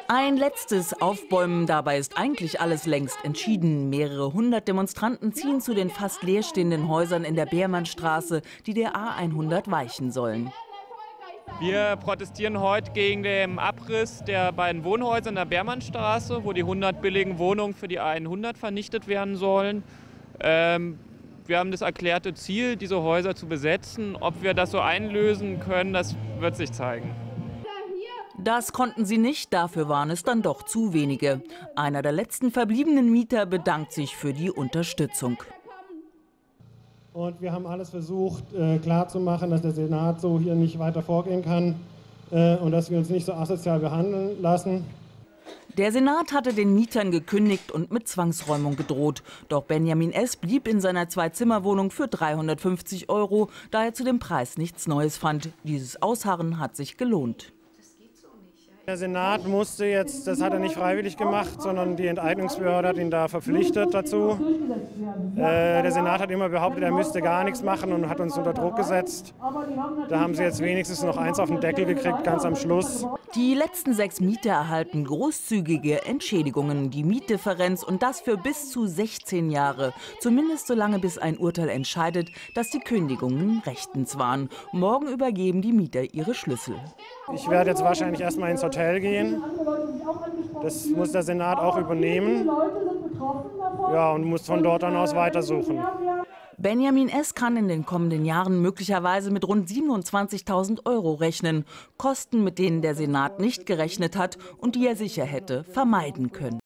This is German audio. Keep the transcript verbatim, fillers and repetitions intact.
Ein letztes Aufbäumen, dabei ist eigentlich alles längst entschieden. Mehrere hundert Demonstranten ziehen zu den fast leerstehenden Häusern in der Beermannstraße, die der A hundert weichen sollen. Wir protestieren heute gegen den Abriss der beiden Wohnhäuser in der Beermannstraße, wo die hundert billigen Wohnungen für die A hundert vernichtet werden sollen. Ähm, wir haben das erklärte Ziel, diese Häuser zu besetzen. Ob wir das so einlösen können, das wird sich zeigen. Das konnten sie nicht, dafür waren es dann doch zu wenige. Einer der letzten verbliebenen Mieter bedankt sich für die Unterstützung. Und wir haben alles versucht, äh, klarzumachen, dass der Senat so hier nicht weiter vorgehen kann äh, und dass wir uns nicht so asozial behandeln lassen. Der Senat hatte den Mietern gekündigt und mit Zwangsräumung gedroht. Doch Benjamin S. blieb in seiner Zwei-Zimmer-Wohnung für dreihundertfünfzig Euro, da er zu dem Preis nichts Neues fand. Dieses Ausharren hat sich gelohnt. Der Senat musste jetzt, das hat er nicht freiwillig gemacht, sondern die Enteignungsbehörde hat ihn da verpflichtet dazu. Äh, der Senat hat immer behauptet, er müsste gar nichts machen und hat uns unter Druck gesetzt. Da haben sie jetzt wenigstens noch eins auf den Deckel gekriegt, ganz am Schluss. Die letzten sechs Mieter erhalten großzügige Entschädigungen, die Mietdifferenz und das für bis zu sechzehn Jahre. Zumindest so lange, bis ein Urteil entscheidet, dass die Kündigungen rechtens waren. Morgen übergeben die Mieter ihre Schlüssel. Ich werde jetzt wahrscheinlich erstmal ins Hotel gehen. Das muss der Senat auch übernehmen. Ja, und muss von dort dann aus weitersuchen. Benjamin S. kann in den kommenden Jahren möglicherweise mit rund siebenundzwanzigtausend Euro rechnen. Kosten, mit denen der Senat nicht gerechnet hat und die er sicher hätte vermeiden können.